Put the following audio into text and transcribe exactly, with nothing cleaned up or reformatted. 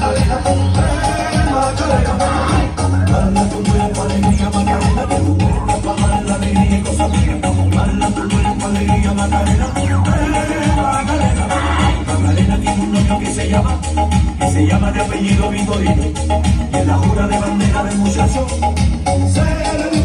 Que se llama de apellido Vitorino, y en la jura de bandera del muchacho se le